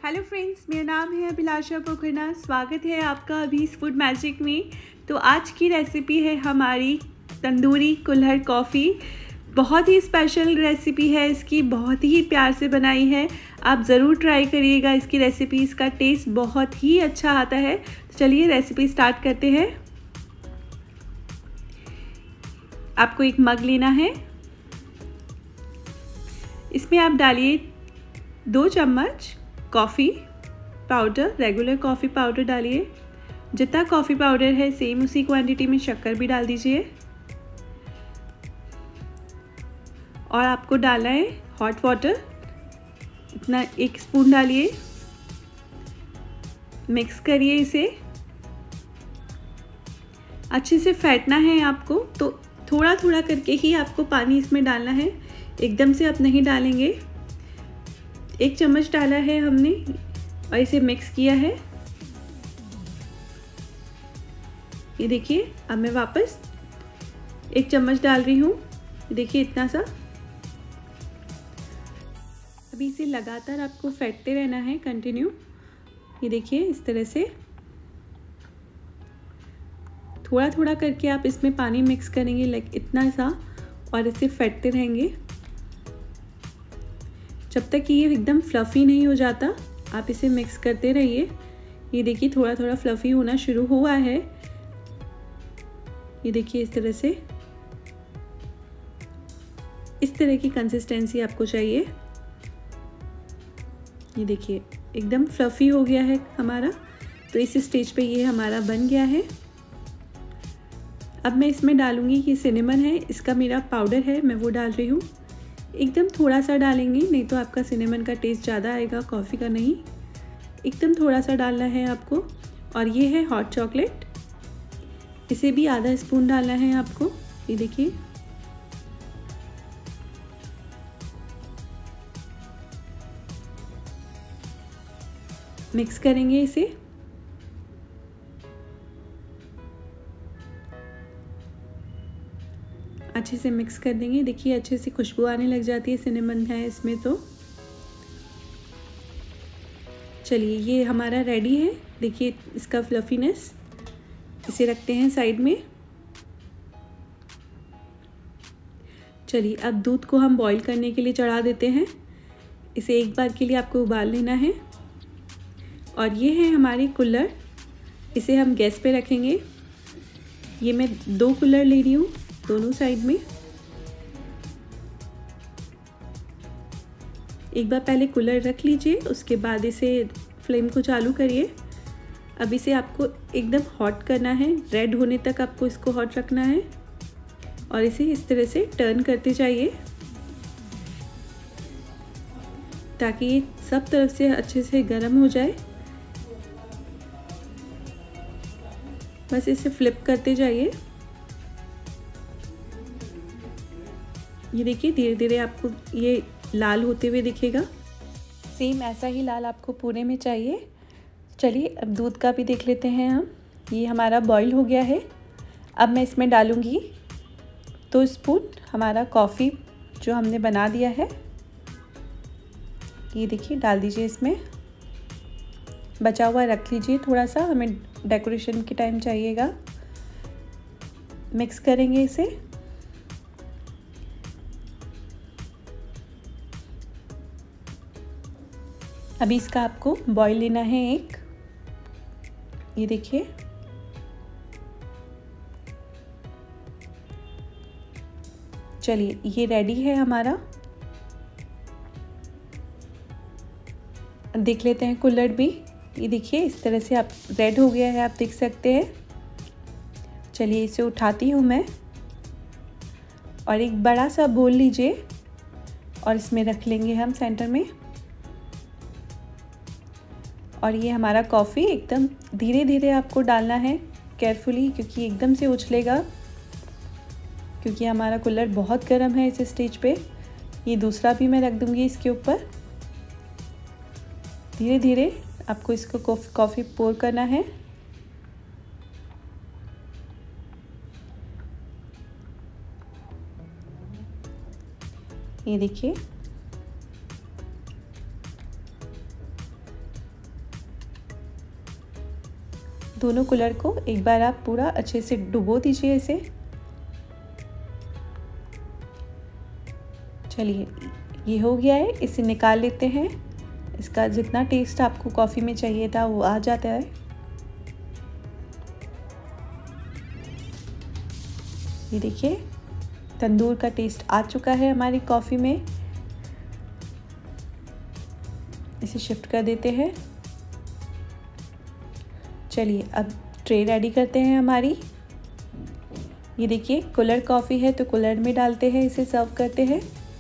Hello friends, मेरा नाम है अभिलाषा पोखरना। स्वागत है आपका अभी फूड मैजिक में। तो आज की रेसिपी है हमारी तंदूरी कुल्हड़ कॉफ़ी। बहुत ही स्पेशल रेसिपी है इसकी, बहुत ही प्यार से बनाई है। आप ज़रूर ट्राई करिएगा इसकी रेसिपी, इसका टेस्ट बहुत ही अच्छा आता है। तो चलिए रेसिपी स्टार्ट करते हैं। आपको एक मग लेना है, इसमें आप डालिए 2 चम्मच coffee powder, regular coffee powder डालिए। जितना कॉफ़ी पाउडर है सेम उसी क्वांटिटी में शक्कर भी डाल दीजिए। और आपको डालना है हॉट वाटर, इतना 1 स्पून डालिए। मिक्स करिए इसे, अच्छे से फेंटना है आपको। तो थोड़ा थोड़ा करके ही आपको पानी इसमें डालना है, एकदम से आप नहीं डालेंगे। 1 चम्मच डाला है हमने और इसे मिक्स किया है। ये देखिए, अब मैं वापस 1 चम्मच डाल रही हूँ। देखिए इतना सा। अभी इसे लगातार आपको फेंटते रहना है, कंटिन्यू। ये देखिए इस तरह से थोड़ा थोड़ा करके आप इसमें पानी मिक्स करेंगे, लाइक इतना सा, और इसे फेंटते रहेंगे जब तक कि ये एकदम फ्लफ़ी नहीं हो जाता। आप इसे मिक्स करते रहिए। ये देखिए थोड़ा थोड़ा फ्लफ़ी होना शुरू हुआ है। ये देखिए इस तरह से, इस तरह की कंसिस्टेंसी आपको चाहिए। ये देखिए एकदम फ्लफ़ी हो गया है हमारा। तो इस स्टेज पे ये हमारा बन गया है। अब मैं इसमें डालूँगी कि सिनेमन है, इसका मेरा पाउडर है, मैं वो डाल रही हूँ। एकदम थोड़ा सा डालेंगे, नहीं तो आपका सिनेमन का टेस्ट ज़्यादा आएगा, कॉफ़ी का नहीं। एकदम थोड़ा सा डालना है आपको। और ये है हॉट चॉकलेट, इसे भी आधा स्पून डालना है आपको। ये देखिए मिक्स करेंगे इसे। अच्छे से मिक्स कर देंगे। देखिए अच्छे से खुशबू आने लग जाती है, सिनेमन है इसमें। तो चलिए ये हमारा रेडी है। देखिए इसका फ्लफीनेस, इसे रखते हैं साइड में। चलिए अब दूध को हम बॉईल करने के लिए चढ़ा देते हैं। इसे एक बार के लिए आपको उबाल लेना है। और ये है हमारी कुल्हड़, इसे हम गैस पे रखेंगे। ये मैं 2 कुल्हड़ ले रही हूँ, दोनों साइड में। एक बार पहले कुल्हड़ रख लीजिए, उसके बाद इसे फ्लेम को चालू करिए। अब इसे आपको एकदम हॉट करना है, रेड होने तक आपको इसको हॉट रखना है। और इसे इस तरह से टर्न करते जाइए ताकि ये सब तरफ से अच्छे से गर्म हो जाए। बस इसे फ्लिप करते जाइए। ये देखिए धीरे धीरे आपको ये लाल होते हुए दिखेगा। सेम ऐसा ही लाल आपको पूरे में चाहिए। चलिए अब दूध का भी देख लेते हैं हम। ये हमारा बॉईल हो गया है। अब मैं इसमें डालूँगी 2 स्पून हमारा कॉफ़ी जो हमने बना दिया है। ये देखिए डाल दीजिए इसमें। बचा हुआ रख लीजिए थोड़ा सा, हमें डेकोरेशन के टाइम चाहिएगा। मिक्स करेंगे इसे। अभी इसका आपको बॉईल लेना है एक। ये देखिए चलिए ये रेडी है हमारा। देख लेते हैं कुल्हड़ भी। ये देखिए इस तरह से आप रेड हो गया है, आप देख सकते हैं। चलिए इसे उठाती हूँ मैं। और एक बड़ा सा बोल लीजिए और इसमें रख लेंगे हम सेंटर में। और ये हमारा कॉफ़ी एकदम धीरे धीरे आपको डालना है, केयरफुली, क्योंकि एकदम से उछलेगा, क्योंकि हमारा कुल्हड़ बहुत गर्म है इस स्टेज पे। ये दूसरा भी मैं रख दूँगी इसके ऊपर। धीरे धीरे आपको इसको कॉफ़ी पोर करना है। ये देखिए दोनों कुल्हड़ को एक बार आप पूरा अच्छे से डुबो दीजिए इसे। चलिए ये हो गया है, इसे निकाल लेते हैं। इसका जितना टेस्ट आपको कॉफ़ी में चाहिए था वो आ जाता है। ये देखिए तंदूर का टेस्ट आ चुका है हमारी कॉफ़ी में। इसे शिफ्ट कर देते हैं। चलिए अब ट्रे रेडी करते हैं हमारी। ये देखिए कुल्हड़ कॉफ़ी है तो कुल्हड़ में डालते हैं, इसे सर्व करते हैं।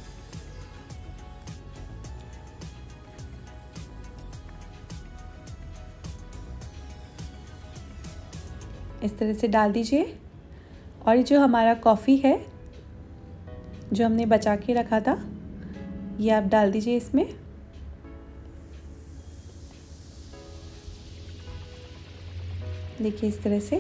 इस तरह से डाल दीजिए। और ये जो हमारा कॉफ़ी है जो हमने बचा के रखा था ये आप डाल दीजिए इसमें। देखिए इस तरह से,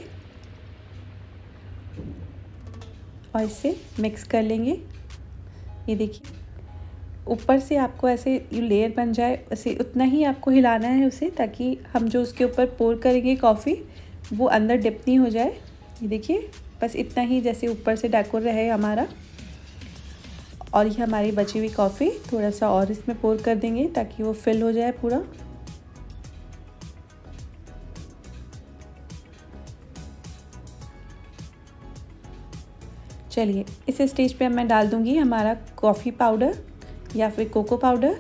और इसे मिक्स कर लेंगे। ये देखिए ऊपर से आपको ऐसे लेयर बन जाए, ऐसे उतना ही आपको हिलाना है उसे, ताकि हम जो उसके ऊपर पोर करेंगे कॉफ़ी वो अंदर डिप नहीं हो जाए। ये देखिए बस इतना ही, जैसे ऊपर से डेकोर रहे हमारा। और ये हमारी बची हुई कॉफ़ी थोड़ा सा और इसमें पोर कर देंगे ताकि वो फिल हो जाए पूरा। चलिए इस स्टेज पे मैं डाल दूंगी हमारा कॉफ़ी पाउडर या फिर कोको पाउडर।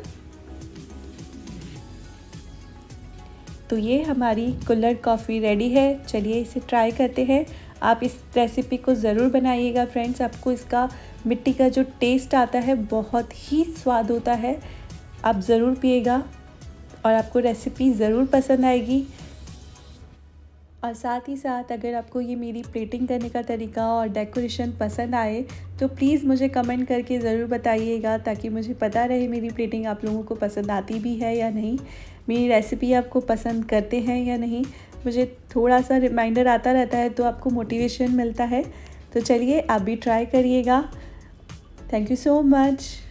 तो ये हमारी कुल्हड़ कॉफ़ी रेडी है। चलिए इसे ट्राई करते हैं। आप इस रेसिपी को ज़रूर बनाइएगा फ्रेंड्स। आपको इसका मिट्टी का जो टेस्ट आता है बहुत ही स्वाद होता है। आप ज़रूर पिएगा और आपको रेसिपी ज़रूर पसंद आएगी। और साथ ही साथ अगर आपको ये मेरी प्लेटिंग करने का तरीका और डेकोरेशन पसंद आए तो प्लीज़ मुझे कमेंट करके ज़रूर बताइएगा, ताकि मुझे पता रहे मेरी प्लेटिंग आप लोगों को पसंद आती भी है या नहीं, मेरी रेसिपी आपको पसंद करते हैं या नहीं। मुझे थोड़ा सा रिमाइंडर आता रहता है तो आपको मोटिवेशन मिलता है। तो चलिए आप भी ट्राई करिएगा। Thank you so much.